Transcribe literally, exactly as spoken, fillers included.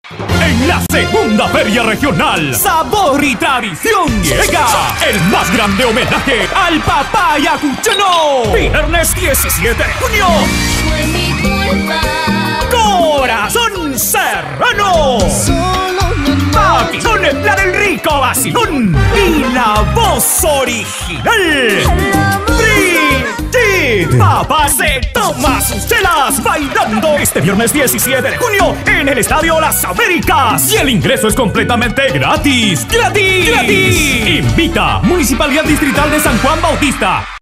En la segunda feria regional Sabor y Tradición llega el más grande homenaje al papá ayacuchano. Viernes diecisiete de junio. Fue mi culpa. Corazón Serrano. Papilón en Plan del Rico Vacilón. Y la voz original. Brigitte. Papá se toma sus chelas bailando este viernes diecisiete de junio en el Estadio Las Américas. Y el ingreso es completamente gratis. ¡Gratis! ¡Gratis! Invita Municipalidad Distrital de San Juan Bautista.